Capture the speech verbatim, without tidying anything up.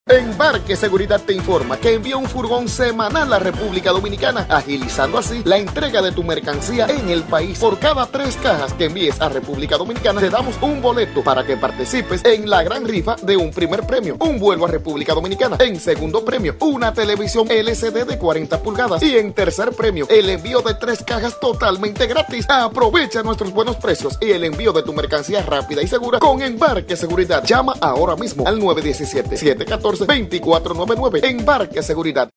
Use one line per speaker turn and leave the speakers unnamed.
Embarque Seguridad te informa que envía un furgón semanal a República Dominicana, agilizando así la entrega de tu mercancía en el país. Por cada tres cajas que envíes a República Dominicana, te damos un boleto para que participes en la gran rifa de un primer premio, un vuelo a República Dominicana. En segundo premio, una televisión L C D de cuarenta pulgadas. Y en tercer premio, el envío de tres cajas totalmente gratis. Aprovecha nuestros buenos precios y el envío de tu mercancía rápida y segura con Embarque Seguridad. Llama ahora mismo al nueve uno siete, siete uno cuatro, dos cuatro nueve nueve. Embarque Seguridad.